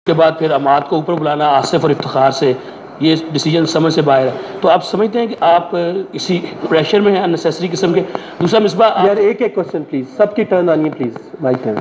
के बाद फिर अहमद को ऊपर बुलाना आसिफ और इफ्तिखार से, ये डिसीजन समझ से बाहर है। तो आप समझते हैं कि आप इसी प्रेशर में हैं अननेसेसरी किस्म के। दूसरा मिसबाह यार एक क्वेश्चन प्लीज़, सबकी टर्न आनी है प्लीज़, माइक टर्न।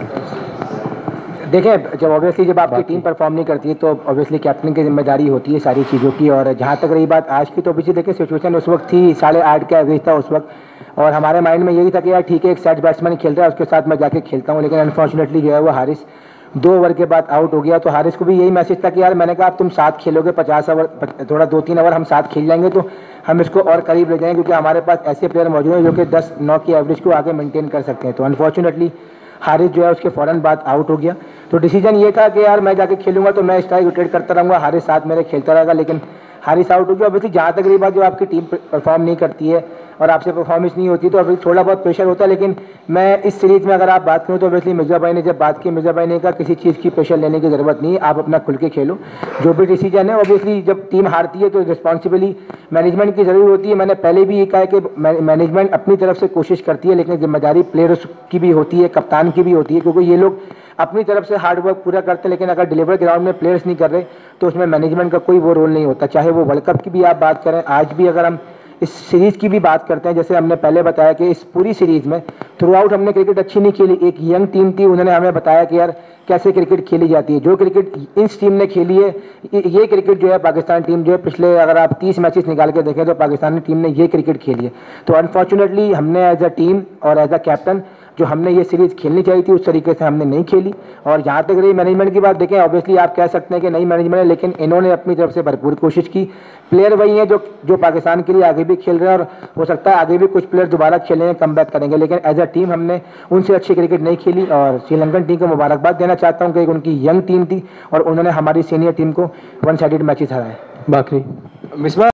देखें, जब ऑब्वियसली जब आपकी टीम परफॉर्म नहीं करती है तो ऑब्वियसली कैप्टन की जिम्मेदारी होती है सारी चीज़ों की। और जहाँ तक रही बात आज की, तो ऑब्वियसली देखिए सिचुएशन उस वक्त थी 8.5 का एवरेज था उस वक्त, और हमारे माइंड में यही था कि यार ठीक है एक सेट बैट्समैन खेल रहा है उसके साथ मैं जाके खेलता हूँ। लेकिन अनफॉर्चुनेटली जो है वो हारिस 2 ओवर के बाद आउट हो गया। तो हारिस को भी यही मैसेज था कि यार मैंने कहा अब तुम साथ खेलोगे 50 ओवर, थोड़ा 2-3 ओवर हम साथ खेल जाएंगे तो हम इसको और करीब ले जाएंगे, क्योंकि हमारे पास ऐसे प्लेयर मौजूद हैं जो कि 10-9 की एवरेज को आगे मेंटेन कर सकते हैं। तो अनफॉर्चुनेटली हारिस जो है उसके फ़ौरन बाद आउट हो गया। तो डिसीजन ये था कि यार मैं जाके खेलूंगा तो मैं स्ट्राइक रोटेट करता रहूँगा, हारिस साथ मेरे खेलता रहेगा। लेकिन हारिस आउट हो गया। ऑब्वियसली जहाँ तक रही बात, जो आपकी टीम परफॉर्म नहीं करती है और आपसे परफॉर्मेंस नहीं होती तो अभी थोड़ा बहुत प्रेशर होता है। लेकिन मैं इस सीरीज़ में अगर आप बात करूँ तो ऑब्वियसली मिर्ज़ा भाई ने जब बात की, मिर्ज़ा भाई ने कहा किसी चीज़ की प्रेशर लेने की ज़रूरत नहीं है, आप अपना खुल के खेलो, जो भी डिसीजन है। ऑब्वियसली जब टीम हारती है तो रिस्पॉन्सिबली मैनेजमेंट की ज़रूर होती है। मैंने पहले भी ये कहा है कि मैनेजमेंट अपनी तरफ से कोशिश करती है, लेकिन जिम्मेदारी प्लेयर्स की भी होती है, कप्तान की भी होती है, क्योंकि ये लोग अपनी तरफ से हार्ड वर्क पूरा करते हैं। लेकिन अगर डिलीवर ग्राउंड में प्लेयर्स नहीं कर रहे तो उसमें मैनेजमेंट का कोई वो रोल नहीं होता। चाहे वो वर्ल्ड कप की भी आप बात करें, आज भी अगर हम इस सीरीज़ की भी बात करते हैं, जैसे हमने पहले बताया कि इस पूरी सीरीज़ में थ्रू आउट हमने क्रिकेट अच्छी नहीं खेली। एक यंग टीम थी, उन्होंने हमें बताया कि यार कैसे क्रिकेट खेली जाती है। जो क्रिकेट इस टीम ने खेली है, ये क्रिकेट जो है पाकिस्तान टीम जो है पिछले अगर आप 30 मैचेस निकाल के देखें तो पाकिस्तानी टीम ने ये क्रिकेट खेली है। तो अनफॉर्चुनेटली हमने एज अ टीम और एज अ कैप्टन जो हमने ये सीरीज़ खेलनी चाहिए थी उस तरीके से हमने नहीं खेली। और जहाँ तक रही मैनेजमेंट की बात, देखें ऑब्वियसली आप कह सकते हैं कि नई मैनेजमेंट है, लेकिन इन्होंने अपनी तरफ से भरपूर कोशिश की। प्लेयर वही हैं जो पाकिस्तान के लिए आगे भी खेल रहे हैं, और हो सकता है आगे भी कुछ प्लेयर दोबारा खेलेंगे, कम बैक करेंगे। लेकिन एज अ टीम हमने उनसे अच्छी क्रिकेट नहीं खेली। और श्रीलंकन टीम को मुबारकबाद देना चाहता हूँ कि उनकी यंग टीम थी और उन्होंने हमारी सीनियर टीम को 1 साइडेड मैचेस हराए। बाकी मिसबा